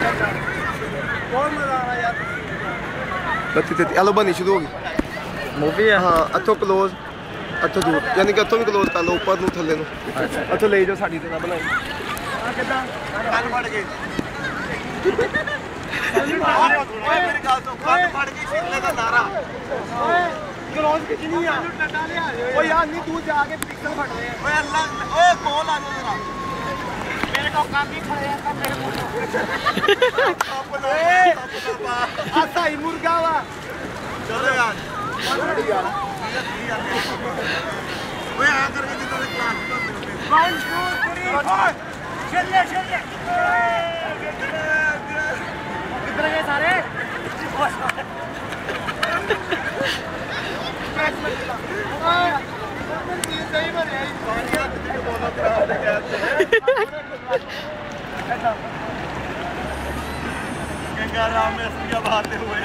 बहुत मजा आ रहा है यार। 32 चलो बनी शुरू होगी मूवी है। हाँ अच्छो क्लोज अच्छो दूर यानी कि अच्छो भी क्लोज कर लो ऊपर नू थल्ले नू अच्छो ले जाओ साड़ी ते ना बनाई कितना कान फट गए ओए मेरी गाल तो कान फट गई शीतले का नारा ओए क्लोज कितनी है ओए यार नहीं तू जाके पिक्सल फट रहे हैं ओए अल्लाह ओए कॉल आ जरा मेरे को काम भी खड़े हैं मेरे मुंह आता ही मुर्गा वा चलो यार ओए आ करके जितना क्लास में 1 2 3 4 चले चले कितने गए सारे सही बने गंगाराम में अस्थियां बहाते हुए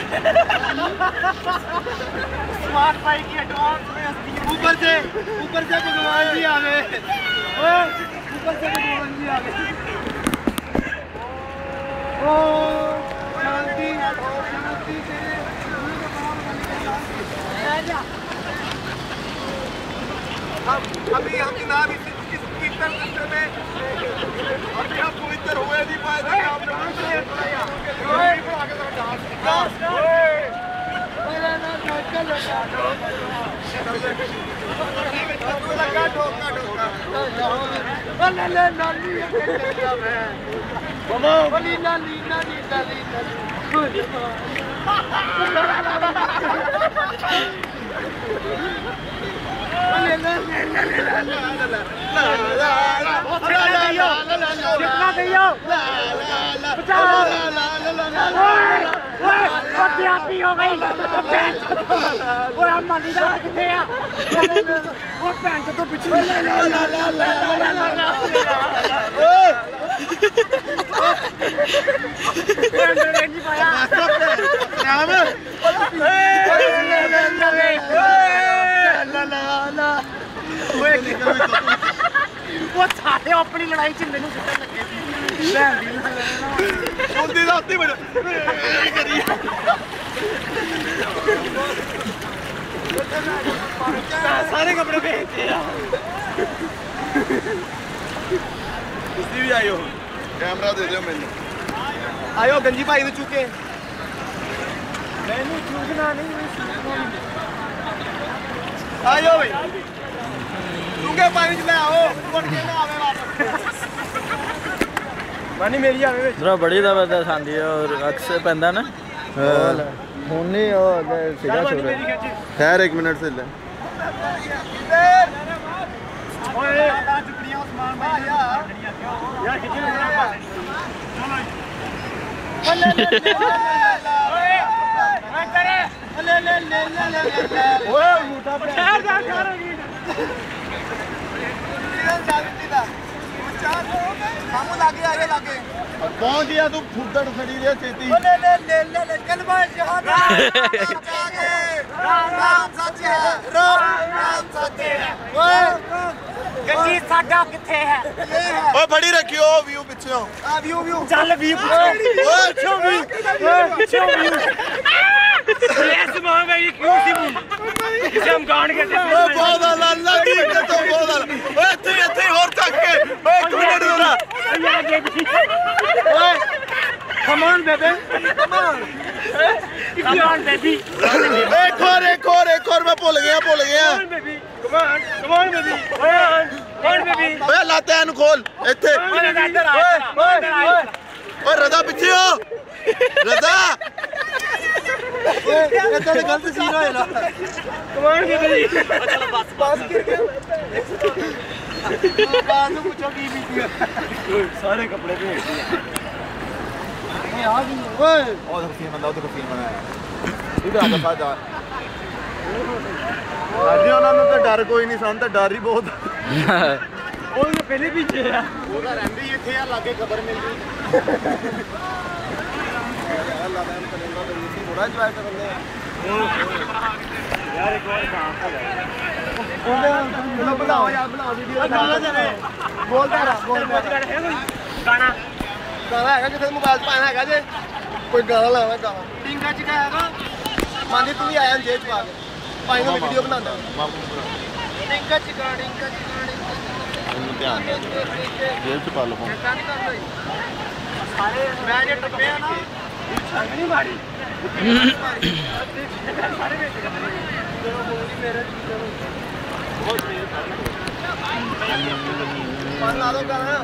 स्मार्ट भाई की एडवांस में अस्थियां ऊपर से भगवान जी आ गए ऊपर से भगवान जी आ गए ओ शांति अभी हम जनाब इस कीर्तन करते में अभी हम पवित्र हुए नहीं पाए थे हो गई वो हम मनीदा किथे आ वो पैंट तो पीछे वो सारे अपनी लड़ाई च मैनू सुटन लगे सी राती बड़ा सारे कपड़े पहनते भी आयो कैमरा दे दो मैंने आयो गंजी भाई तो चुके मैंने चूकना नहीं आयो भाई चुके पानी ले आओ उठ के ना आवे वापस पानी मेरी आवे जरा बड़ी जबरदस्त आंदी है और अक्सर पैंदा ना होने और सीधा छोड़ खैर 1 मिनट से ले ओए चुपड़ियां उस्मान भाई यार खींच ले ओए मोटा पे लागे पहुंच गया तू फुटड़ खड़ी रे छेती ले कलमा शहादा राम सच है राम सच है ओए गंजी साडा किथे है ओए बड़ी रखियो व्यू पीछे आ व्यू चल व्यू ओए अच्छो व्यू यस मां भाई क्यों सी इसे हम गान के बहुत अल्लाह की तो बहुत ओए इथे और तक के ओए 1 मिनट जरा ओए come on baby come on baby एक और मैं भूल गया कम ऑन बेबी ओए लाते हैं खोल इथे ओए रदा पीछे हो रदा इतना गलत सीन होया ना कम ऑन बेबी चलो बस गिर गया बात पूछो की बीती सारे कपड़े पे आ गई ओए और सीन बनाया इधर आ जा जा राजियों ना तो डर कोई नहीं सन तो डर ही बहुत ਉਹ ਤਾਂ ਪਹਿਲੇ ਪੀਛੇ ਆ ਉਹਦਾ ਰਹਿੰਦੀ ਇੱਥੇ ਆ ਲਾਗੇ ਖਬਰ ਮਿਲਦੀ ਅੱਲਾ ਦਾ ਕਲੰਦਾ ਤੇ ਇਸੇ ਥੋੜਾ ਇੰਜੋਏ ਕਰਦੇ ਆ ਯਾਰ ਇੱਕ ਵਾਰ ਕੰਮ ਹੋ ਜਾਏ ਉਹਨੇ ਬਣਾਓ ਯਾਰ ਬਣਾਓ ਵੀਡੀਓ ਗਾਣਾ ਜਾਵੇ ਬੋਲਦਾ ਰਹਾ ਬੋਲਦਾ ਹੈ ਕੋਈ ਗਾਣਾ ਗਾਣਾ ਹੈਗਾ ਕਿਥੇ ਮੋਬਾਈਲ 'ਚ ਪਾਇਆ ਹੈਗਾ ਜੇ ਕੋਈ ਗਾਣਾ ਲਾਣਾ ਗਾਣਾ ਡਿੰਗਾ ਚਿਕਾ ਹੈਗਾ ਮਾਨੀ ਤੂੰ ਵੀ ਆਇਆ ਜੇਬ 'ਚ ਪਾ ਕੇ ਭਾਈ ਨੂੰ ਵੀਡੀਓ ਬਣਾਉਂਦਾ ਡਿੰਗਾ ਚਿਕਾ ਇਹਨੂੰ ਧਿਆਨ ਦੇ ਜੇਬ 'ਚ ਪਾ ਲਓ ਫੋਨ ਸਾਰੇ ਮੈਂ ਜੇ ਟੱਪਿਆ ਨਾ ਛੰਗ ਨਹੀਂ ਮਾਰੀ ਸਾਰੇ ਵਿੱਚ ਜਦੋਂ ਬੋਲੀ ਮੇਰੇ ਬਹੁਤ ਪਾਣ ਲਾ ਦੋ ਗਾਣਾ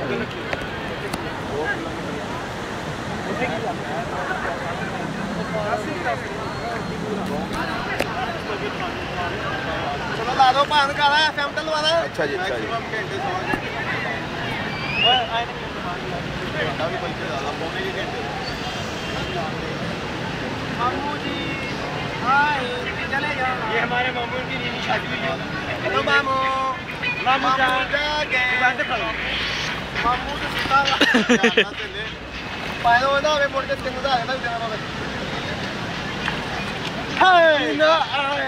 ਚਲੋ ਲਾ ਦੋ ਭਾਣ ਗਾਣਾ ਐਫਐਮ ਤੇ ਲਵਾ ਦੇ ਅੱਛਾ ਜੀ ਘੰਟੇ ਵੀ ਬਲਕਿ ਜ਼ਿਆਦਾ ਪੌਣੇ ਦੇ ਘੰਟੇ मामू जी आए चले जाओ ये हमारे मामू की नीनी शादी हुई है हेलो मामू मामू जागे बात करो मामू तो सीधा चले पाए हो ना वे मोड़ के किंग दा है ना देना बाबा हाय ना आए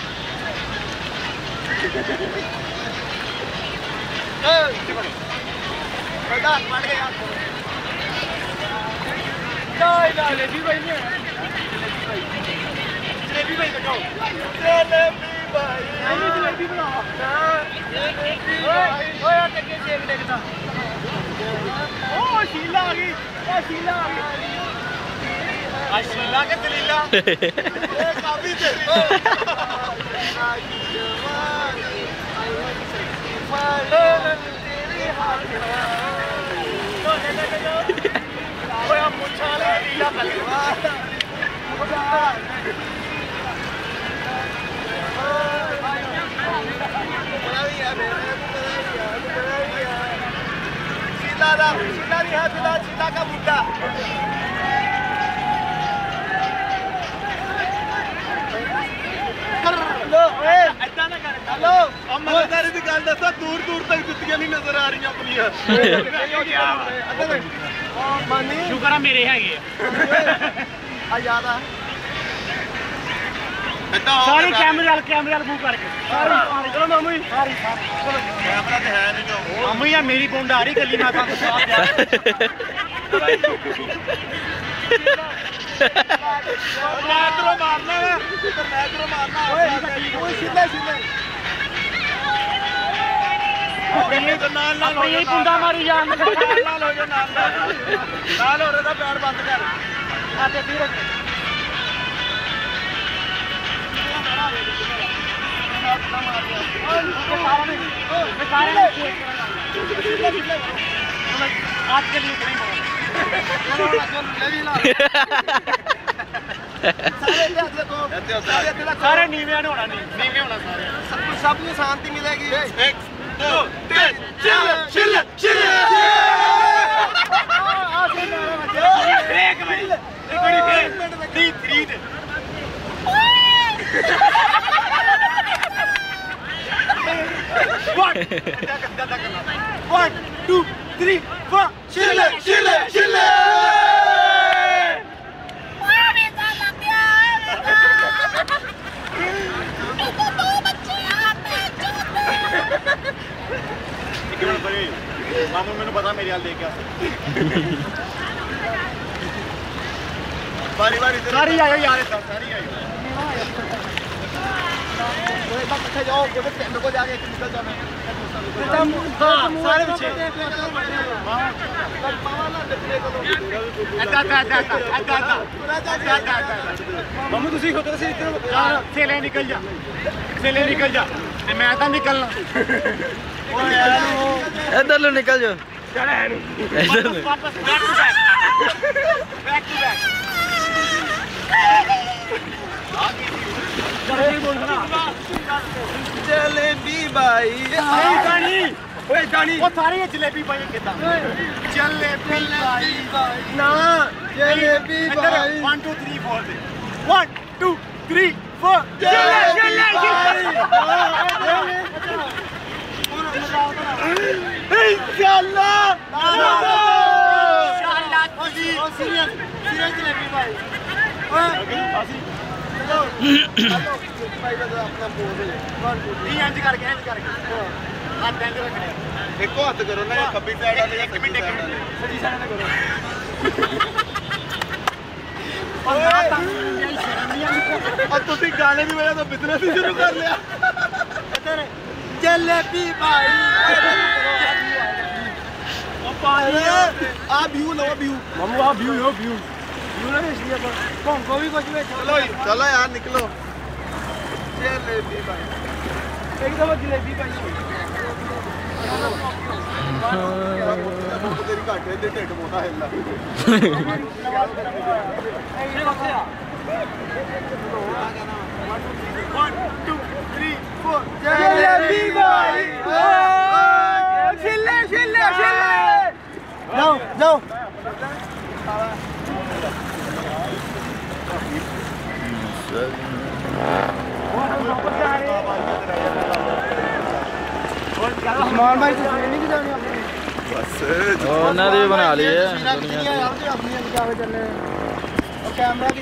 बड़ा मार के यार नहीं जलेबी भाई नहीं जलेबी भाई बताओ जलेबी भाई नहीं जलेबी बनाओ जलेबी भाई ओए यार के शेक देखता ओ शीला आ गई आ शीला के दलीला ए काफी थे ओए हम मुच्छा ले लीला कलवा शीला का मुद्दा अमरदारी की गल दसा दूर दूर तक जुत्तियां नहीं नजर आ रही अपनियां शुक्र है मेरे है याद आ सारी कैमरे वाल मूव करके चलो मामू जी सारी चलो कैमरा तो है नहीं जो मामू यार मेरी बूंद आ रही गली में काम मैक्रो मारना ओए सीधे नाल यही बूंदा मारी जान नाल हो जा नाल हो रहा पैर बंद कर आते फिर आज के लिए सारे नीवे होना नीवे होना सारे सब को शांति मिलेगी 1 2 3 चिल चिल चिल एक मिनट 3 1 2 3 4 चिल चिल चिल मामू मैंने पता मेरे हाल देख बारी बारी सारी आयो यार सारी आयो इकट्ठे जाओ टेंट को जाके निकल जाओ सारे पीछे मामू तुसी खुद से सेले निकल जा ते मैं तो निकलना इधर लो निकल जाओ वापस बैक टू बैक जलेबी भाई ओए जानी वो सारे जलेबी भाई कितना जलेबी भाई ना जलेबी भाई 1 2 3 4 1 2 3 4 जलेबी भाई इंशाल्लाह सीरियस जलेबी भाई भाई अपना बोल इंज करके ਹੱਥ ਐਂ ਰੱਖਣੇ ਇੱਕੋ ਹੱਥ ਕਰੋ ਨਾ ਖੱਬੀ ਸਾਈਡ ਵਾਲੇ ਇੱਕ ਮਿੰਟ ਸੱਜੀ ਸਾਈਡ ਤੇ ਕਰੋ और तुसी गाने की वजह तो बिजनेस ही शुरू कर लिया जलेबी भाई आ व्यू लो व्यू मामू आ व्यू लो व्यू ना इसलिए कौन को भी कुछ में चलो यार निकलो जलेबी भाई एकदम जलेबी भाई तेरी घाटे दे ढिड मोटा हिलदा One, two, three, four. Jalebi bhai. Chille, chille, chille. Go, go. Usman bhai to training की जानी आपने? बस. ਉਹਨਾਂ ਦੀ ਬਣਾ ਲਈ ਹੈ दुनिया यार अपनी दिखावे चले. और कैमरा की